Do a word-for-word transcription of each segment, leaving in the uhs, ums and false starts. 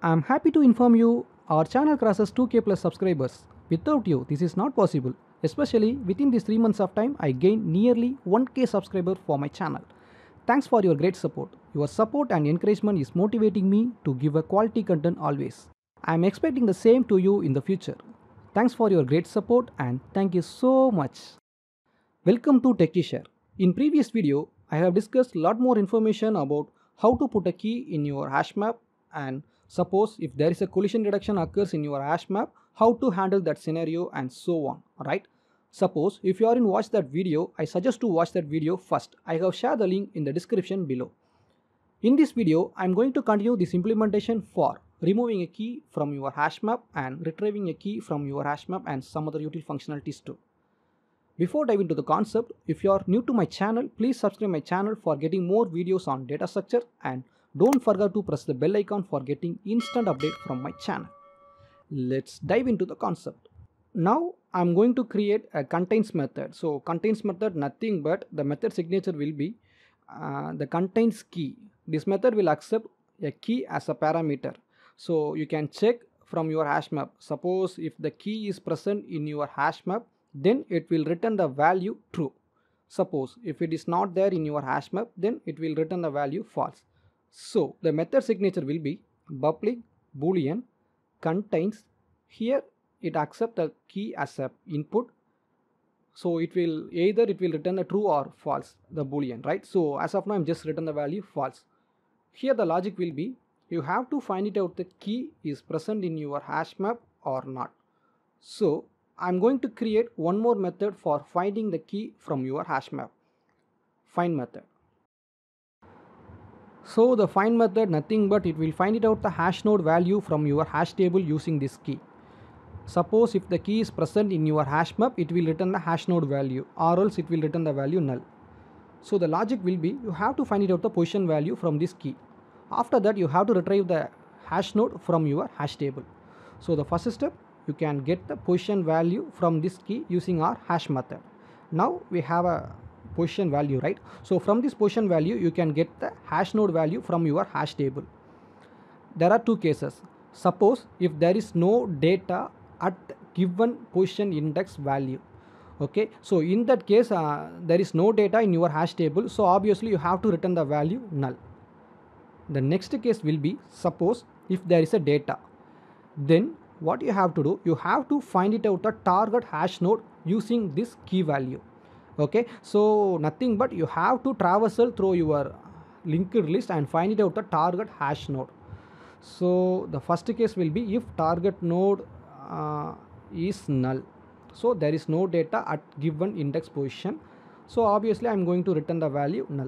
I'm happy to inform you our channel crosses two K plus subscribers. Without you, this is not possible. Especially within these three months of time, I gained nearly one K subscriber for my channel. Thanks for your great support. Your support and encouragement is motivating me to give a quality content always. I'm expecting the same to you in the future. Thanks for your great support and thank you so much. Welcome to Teckieshare. In previous video, I have discussed a lot more information about how to put a key in your HashMap, and suppose if there is a collision detection occurs in your HashMap, how to handle that scenario and so on, right? Suppose if you are in watch that video, I suggest to watch that video first. I have shared the link in the description below. In this video, I am going to continue this implementation for removing a key from your HashMap and retrieving a key from your HashMap and some other util functionalities too. Before diving into the concept, if you are new to my channel, please subscribe my channel for getting more videos on data structure, and don't forget to press the bell icon for getting instant update from my channel. Let's dive into the concept. Now I'm going to create a contains method. So contains method, nothing but the method signature will be uh, the contains key. This method will accept a key as a parameter. So you can check from your HashMap. Suppose if the key is present in your HashMap, then it will return the value true. Suppose if it is not there in your HashMap, then it will return the value false. So the method signature will be public boolean contains. Here it accepts the key as a input, so it will either it will return the true or false, the boolean, right? So as of now I'm just return the value false. Here the logic will be you have to find it out the key is present in your HashMap or not. So I'm going to create one more method for finding the key from your HashMap. Find method. So the find method, nothing but it will find it out the hash node value from your hash table using this key. Suppose if the key is present in your HashMap, it will return the hash node value, or else it will return the value null. So the logic will be you have to find it out the position value from this key. After that you have to retrieve the hash node from your hash table. So the first step, you can get the position value from this key using our hash method. Now we have a position value, right? So from this position value you can get the hash node value from your hash table. There are two cases. Suppose if there is no data at given position index value, okay, so in that case uh, there is no data in your hash table, so obviously you have to return the value null. The next case will be, suppose if there is a data, then what you have to do, you have to find it out the target hash node using this key value. Okay, so nothing but you have to traversal through your linked list and find it out the target hash node. So the first case will be if target node uh, is null, so there is no data at given index position, so obviously I'm going to return the value null.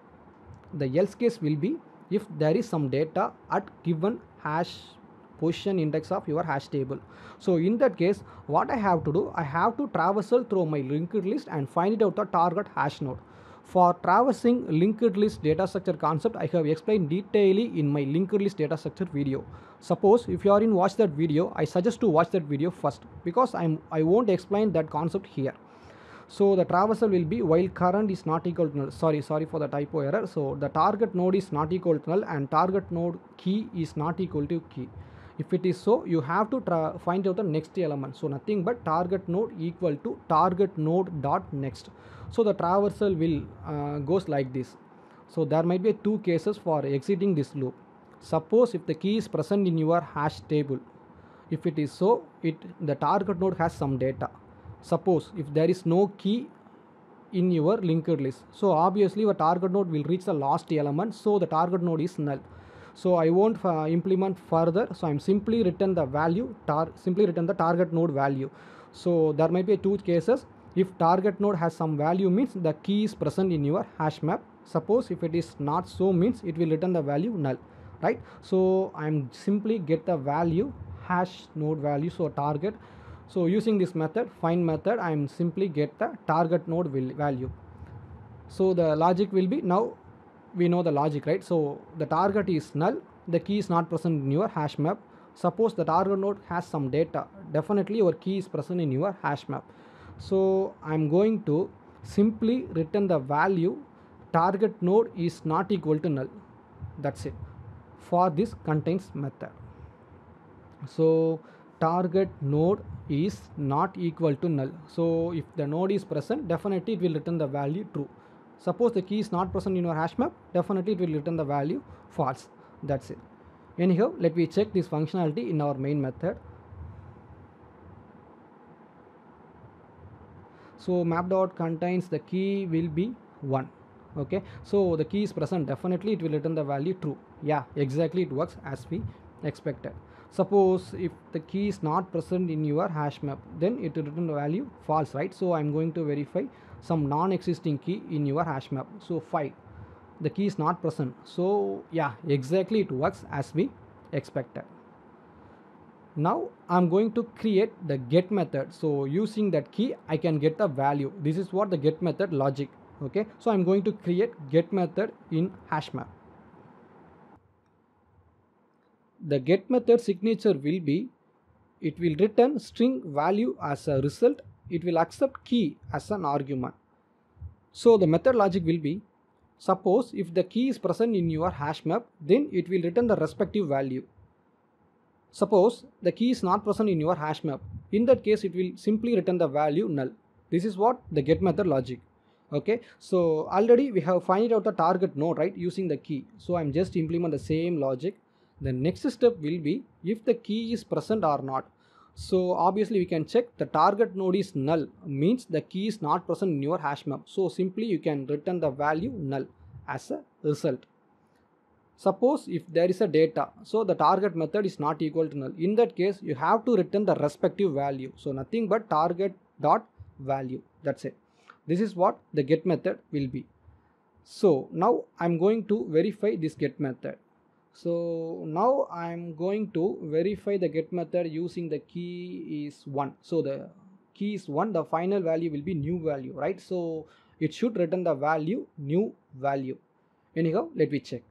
The else case will be if there is some data at given hash position index of your hash table. So in that case what I have to do, I have to traversal through my linked list and find it out the target hash node. For traversing linked list data structure concept, I have explained detailedly in my linked list data structure video. Suppose if you are in watch that video, I suggest to watch that video first, because I'm I won't explain that concept here. So the traversal will be while current is not equal to null. Sorry, sorry for the typo error. So the target node is not equal to null and target node key is not equal to key. If it is so, you have to find out the next element. So nothing but target node equal to target node dot next. So the traversal will uh, goes like this. So there might be two cases for exiting this loop. Suppose if the key is present in your hash table, if it is so, it the target node has some data. Suppose if there is no key in your linked list, so obviously your target node will reach the last element, so the target node is null. So I won't uh, implement further, so I'm simply return the value, tar simply return the target node value. So there might be two cases. If target node has some value means the key is present in your hash map. Suppose if it is not so means it will return the value null, right? So I'm simply get the value hash node value, so target. So using this method, find method, I'm simply get the target node value. So the logic will be, now we know the logic, right? So the target is null, the key is not present in your hash map. Suppose the target node has some data, definitely your key is present in your hash map. So I'm going to simply return the value target node is not equal to null. That's it for this contains method. So target node is not equal to null. So if the node is present, definitely it will return the value true. Suppose the key is not present in your hash map, definitely it will return the value false. That's it. Anyhow, let me check this functionality in our main method. So map dot contains the key will be one. Okay, so the key is present, definitely it will return the value true. Yeah, exactly, it works as we expected. Suppose if the key is not present in your hash map, then it will return the value false, right? So I'm going to verify some non-existing key in your hash map. So five, the key is not present. So yeah, exactly, it works as we expected. Now I'm going to create the get method. So using that key I can get the value. This is what the get method logic. Okay, so I'm going to create get method in HashMap. The get method signature will be, it will return string value as a result. It will accept key as an argument. So the method logic will be, suppose if the key is present in your HashMap, then it will return the respective value. Suppose the key is not present in your hash map. In that case, it will simply return the value null. This is what the get method logic. Okay, so already we have find out the target node, right, using the key. So I'm just implement the same logic. The next step will be if the key is present or not. So obviously we can check the target node is null, means the key is not present in your hash map. So simply you can return the value null as a result. Suppose if there is a data, so the target method is not equal to null. In that case, you have to return the respective value. So nothing but target dot value. That's it. This is what the get method will be. So now I'm going to verify this get method. So now I'm going to verify the get method using the key is one. So the key is one, the final value will be new value, right? So it should return the value new value. Anyhow, let me check.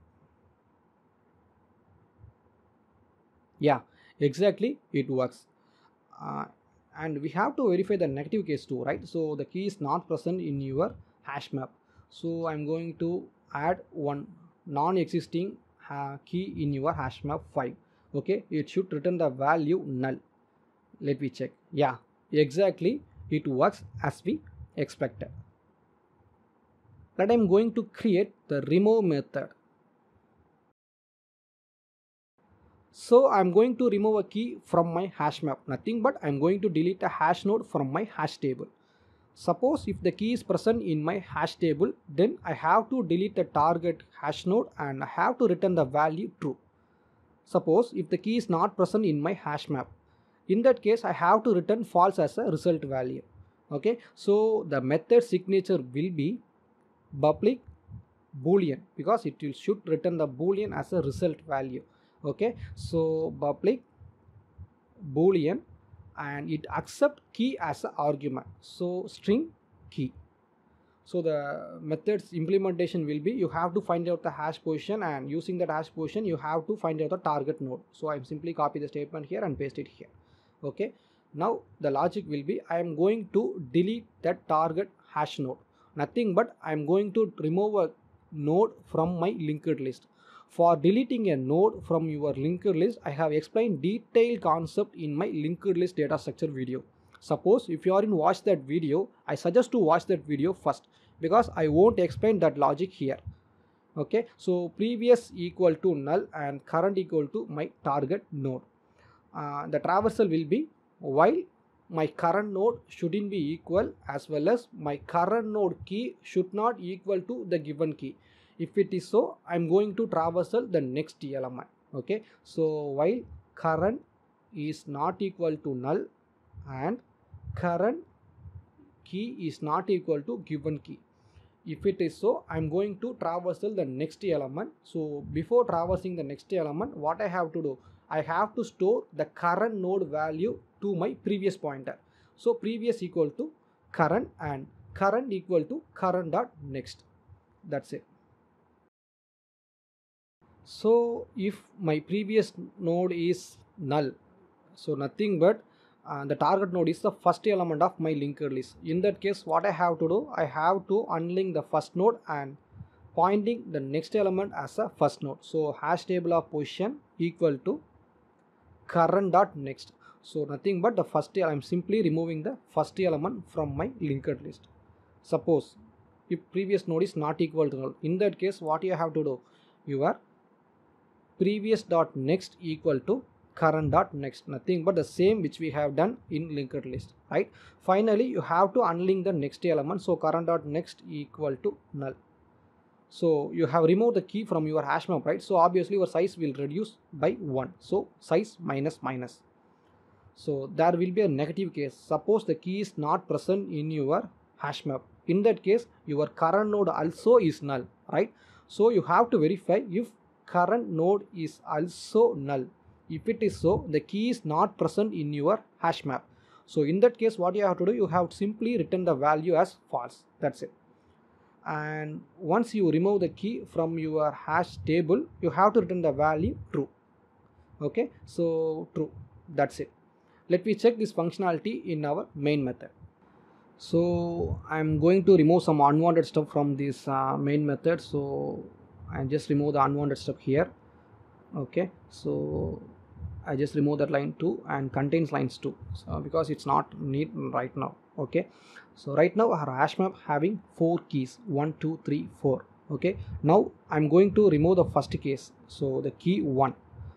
Yeah, exactly, it works. Uh, and we have to verify the negative case too, right? So the key is not present in your hash map. So I'm going to add one non-existing uh, key in your hash map five. Okay, it should return the value null. Let me check. Yeah, exactly, it works as we expected. But I'm going to create the remove method. So I'm going to remove a key from my hash map, nothing but I'm going to delete a hash node from my hash table. Suppose if the key is present in my hash table, then I have to delete the target hash node and I have to return the value true. Suppose if the key is not present in my hash map, in that case I have to return false as a result value. Okay, so the method signature will be public boolean, because it will should return the boolean as a result value. Okay, so public boolean, and it accept key as an argument, so string key. So the methods implementation will be, you have to find out the hash position, and using that hash position you have to find out the target node. So I'm simply copy the statement here and paste it here. Okay, now the logic will be, I am going to delete that target hash node, nothing but I am going to remove a node from my linked list. For deleting a node from your linked list, I have explained detailed concept in my linked list data structure video. Suppose if you are in watch that video, I suggest to watch that video first, because I won't explain that logic here. Okay, so previous equal to null and current equal to my target node. Uh, the traversal will be, while my current node shouldn't be equal, as well as my current node key should not equal to the given key. If it is so, I'm going to traversal the next element. Okay, so while current is not equal to null and current key is not equal to given key, if it is so, I'm going to traversal the next element. So before traversing the next element, what I have to do, I have to store the current node value to my previous pointer. So previous equal to current and current equal to current dot next. That's it. So if my previous node is null, so nothing but uh, the target node is the first element of my linked list. In that case, what I have to do, I have to unlink the first node and pointing the next element as a first node. So hash table of position equal to current dot next. So nothing but the first, I am simply removing the first element from my linked list. Suppose if previous node is not equal to null, in that case what you have to do, your previous dot next equal to current dot next, nothing but the same which we have done in linked list, right? Finally you have to unlink the next element, so current dot next equal to null. So you have removed the key from your hash map, right? So obviously your size will reduce by one, so size minus minus. So there will be a negative case. Suppose the key is not present in your hash map, in that case your current node also is null, right? So you have to verify if current node is also null. If it is so, the key is not present in your hash map. So in that case what you have to do, you have to simply return the value as false, that's it. And once you remove the key from your hash table, you have to return the value true. Okay, so true, that's it. Let me check this functionality in our main method. So I'm going to remove some unwanted stuff from this uh, main method. So I just remove the unwanted stuff here. Okay, so I just remove that line two and contains lines two, so because it's not need right now. Okay, so right now our hash map having four keys, one two three four. Okay, now I'm going to remove the first case, so the key one.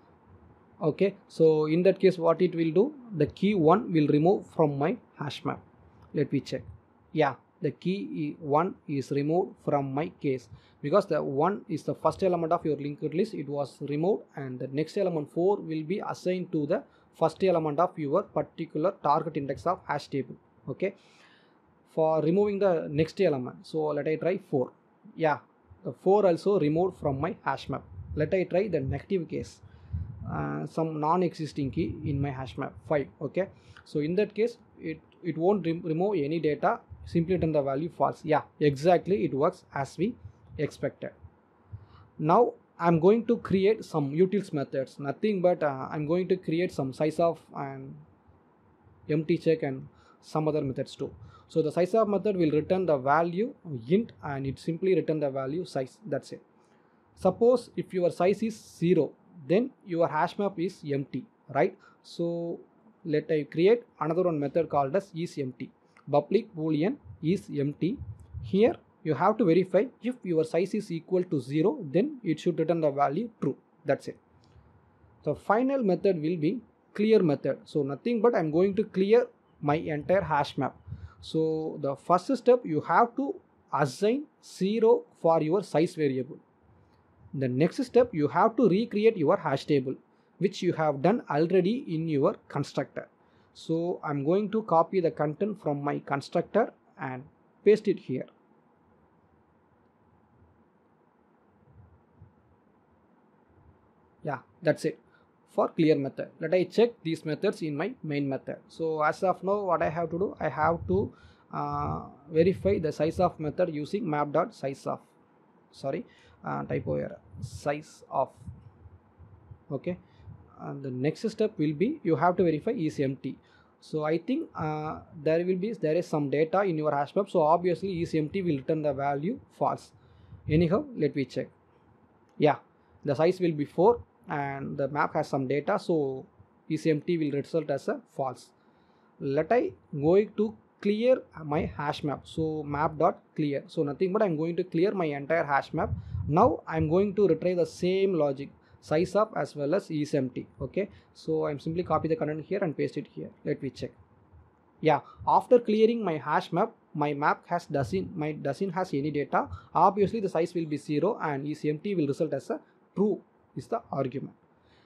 Okay, so in that case what it will do, the key one will remove from my hash map. Let me check. Yeah, the key one is removed from my case, because the one is the first element of your linked list, it was removed, and the next element four will be assigned to the first element of your particular target index of hash table. Okay, for removing the next element, so let I try four. Yeah, the four also removed from my hash map. Let I try the negative case, uh, some non-existing key in my hash map five. Okay, so in that case it it won't re remove any data, simply return the value false. Yeah, exactly, it works as we expected. Now I'm going to create some utils methods, nothing but uh, I'm going to create some size of and empty check and some other methods too. So the size of method will return the value int and it simply return the value size, that's it. Suppose if your size is zero, then your hash map is empty, right? So let I create another one method called as isEmpty. Public boolean is empty. Here you have to verify if your size is equal to zero, then it should return the value true, that's it. The final method will be clear method. So nothing but I'm going to clear my entire hash map. So the first step, you have to assign zero for your size variable. The next step, you have to recreate your hash table, which you have done already in your constructor. So I'm going to copy the content from my constructor and paste it here. Yeah, that's it for clear method. Let I check these methods in my main method. So as of now, what I have to do, I have to uh, verify the size of method using map.size of, sorry, uh, typo error, size of. Okay, and the next step will be you have to verify is empty. So I think uh, there will be there is some data in your hash map, so obviously is empty will return the value false. Anyhow, let me check. Yeah, the size will be four and the map has some data, so is empty will result as a false. Let I going to clear my hash map. So map dot clear. So nothing but I'm going to clear my entire hash map. Now I'm going to retrieve the same logic, size up as well as is empty. Okay, so I'm simply copy the content here and paste it here. Let me check. Yeah, after clearing my hash map, my map has doesn't my doesn't has any data. Obviously the size will be zero and is empty will result as a true is the argument.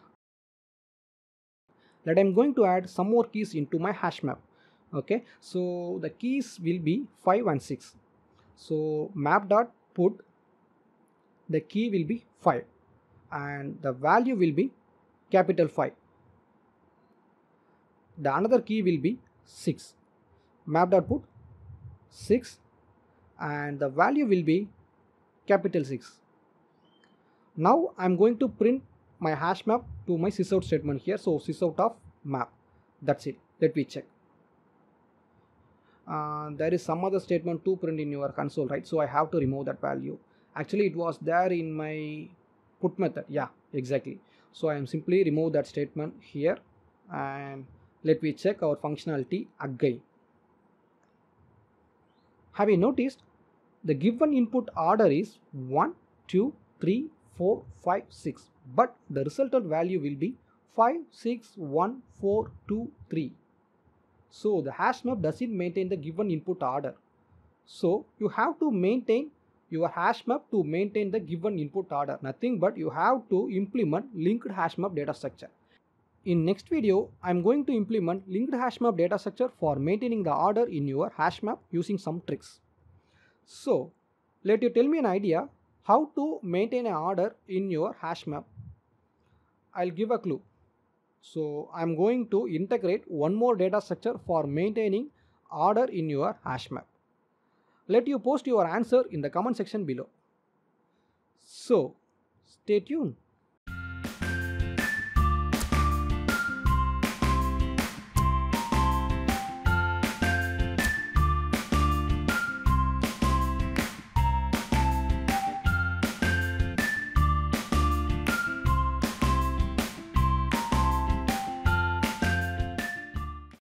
That I'm going to add some more keys into my hash map. Okay, so the keys will be five and six. So map dot put, the key will be five and the value will be capital five. The another key will be six. Map dot put six and the value will be capital six. Now I'm going to print my hash map to my sysout statement here. So sysout of map, that's it. Let me check. Uh, there is some other statement to print in your console, right? So I have to remove that value. Actually it was there in my put method. Yeah, exactly. So I am simply remove that statement here and let me check our functionality again. Have you noticed the given input order is one, two, three, four, five, six, but the resultant value will be five, six, one, four, two, three. So the hash map doesn't maintain the given input order. So you have to maintain your hash map to maintain the given input order. Nothing but you have to implement linked hash map data structure. In next video, I am going to implement linked hash map data structure for maintaining the order in your hash map using some tricks. So let you tell me an idea how to maintain an order in your hash map. I'll give a clue. So I'm going to integrate one more data structure for maintaining order in your hash map. Let you post your answer in the comment section below. So stay tuned.